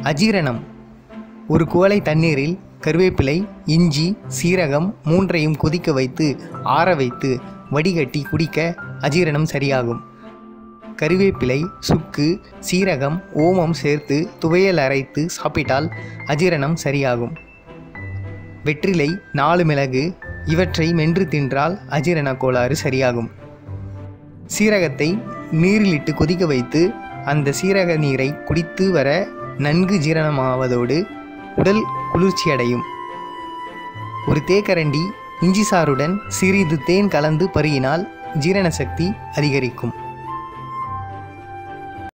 அஜீரணம். ஒரு குவளை தண்ணீரில் கருவேப்பிலை, இஞ்சி, சீரகம் மூன்றையும் கொதிக்க வைத்து ஆற வைத்து வடிகட்டி குடிக்க அஜீரணம் சரியாகும். கருவேப்பிலை, சுக்கு, சீரகம், ஓமம் சேர்த்து துவையல் அரைத்து சாப்பிட்டால் அஜீரணம் சரியாகும். வெற்றிலை, 4 மிளகு இவற்றை மென்று தின்றால் அஜீரண கோளாறு சரியாகும். சீரகத்தை நீரிலிட்டு கொதிக்க வைத்து அந்த சீரக நீரை குடித்து வர நன்கு ஜீரணமாவதோடு உடல் குளிர்ச்சியடையும். ஒரு தேக்கரண்டி இஞ்சி சாறுடன் சிறிது தேன் கலந்து பருகினால் ஜீரண சக்தி அதிகரிக்கும்.